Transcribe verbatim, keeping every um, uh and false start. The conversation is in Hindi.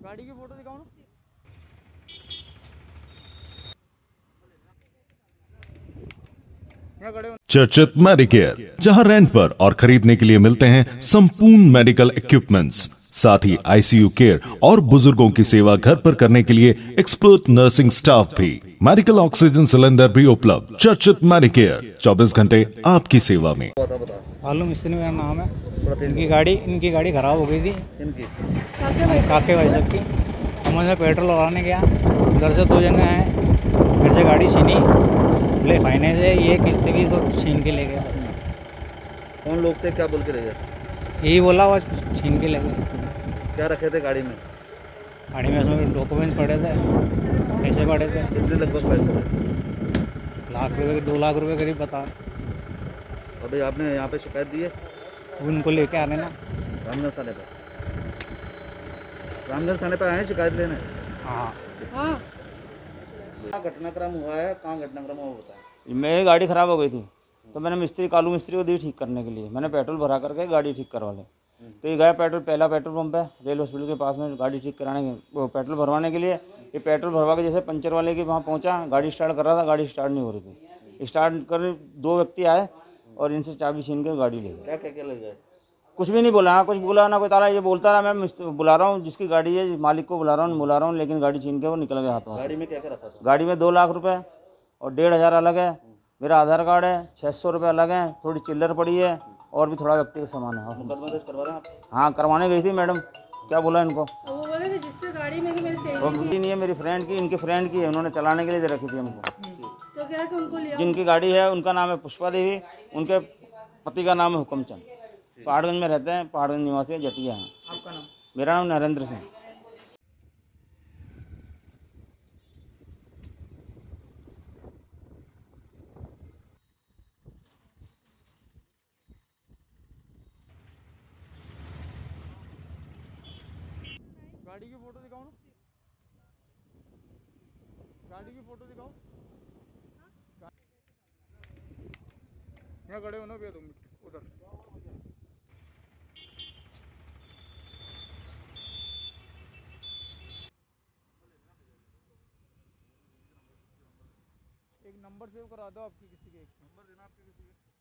गाड़ी की फोटो दिखाओ ना। चर्चित मेडिकेयर, जहां रेंट पर और खरीदने के लिए मिलते हैं संपूर्ण मेडिकल इक्विपमेंट्स, साथ ही आईसीयू केयर और बुजुर्गों की सेवा घर पर करने के लिए एक्सपर्ट नर्सिंग स्टाफ भी, मेडिकल ऑक्सीजन सिलेंडर भी उपलब्ध। चर्चित मेडिकेयर, चौबीस घंटे आपकी सेवा में। मालूम मिस्त्री मेरा नाम है। इनकी गाड़ी इनकी गाड़ी खराब हो गई थी। इनकी काके भाई सब की। हम उधर पेट्रोल लगाने गया, उधर से दो जने आए, फिर से गाड़ी छीनी, बोले फाइनेंस है, ये किस्त की तो छीन के ले गए। कौन लोग थे, क्या बोल के ले गए? यही बोला, बस छीन के ले गए। क्या रखे थे गाड़ी में? गाड़ी में उसमें डॉक्यूमेंट्स पड़े थे, पैसे पड़े थे। कितने लगभग पैसे थे? लाख रुपए दो लाख रुपए करीब बता। अभी आपने यहाँ पे शिकायत दी है? उनको लेके आने ना रामगंज थाने पे। रामगंज थाने पे आए शिकायत लेने? हाँ हाँ। क्या घटनाक्रम हुआ है, कहाँ घटनाक्रम हुआ होता है? मेरी गाड़ी ख़राब हो गई थी, तो मैंने मिस्त्री कालू मिस्त्री को दी ठीक करने के लिए। मैंने पेट्रोल भरा करके गाड़ी ठीक करवा ली। तो ये गया पेट्रोल, पहला पेट्रोल पंप है रेल हॉस्पिटल के पास में, गाड़ी ठीक कराने के वो पेट्रोल भरवाने के लिए। ये पेट्रोल भरवा के जैसे पंचर वाले के वहाँ पहुँचा, गाड़ी स्टार्ट कर रहा था, गाड़ी स्टार्ट नहीं हो रही थी। स्टार्ट कर दो व्यक्ति आए और इनसे चाबी छीन के गाड़ी ले गए। क्या क्या क्या ले गए? कुछ भी नहीं बोला, हाँ कुछ बोला ना कोई ताला। ये बोलता रहा मैं बुला रहा हूँ, जिसकी गाड़ी है मालिक को बुला रहा हूँ बुला रहा हूँ, लेकिन गाड़ी छीन के वो निकल गया हाथों। गाड़ी में क्या क्या रखा था? गाड़ी में दो लाख रुपए और डेढ़ हज़ार अलग है, मेरा आधार कार्ड है, छः सौ रुपये अलग है, थोड़ी चिल्लर पड़ी है और भी थोड़ा व्यक्तिगत सामान है। मुकदमा दर्ज करवा रहे हैं आप? हाँ करवाने गई थी मैडम, क्या बोला इनको? वो बोले थे जिससे गाड़ी में कि मेरी वो सहेली नहीं है, मेरी फ्रेंड की, इनकी फ्रेंड की है, उन्होंने चलाने के लिए दे रखी थी हमको। तो कह रहा कि उनको लिया। जिनकी गाड़ी है उनका नाम है पुष्पा देवी, उनके पति का नाम है हुक्मचंद, पहाड़गंज में रहते हैं, पहाड़गंज निवासी जटिया हैं। आपका नाम? मेरा नाम नरेंद्र सिंह। गाड़ी की फोटो दिखाओ ना। गाड़ी की फोटो दिखाओ। यहाँ खड़े हो ना भैया तुम उधर। एक नंबर सेव करा दो आपकी, किसी के एक नंबर देना आपके किसी के।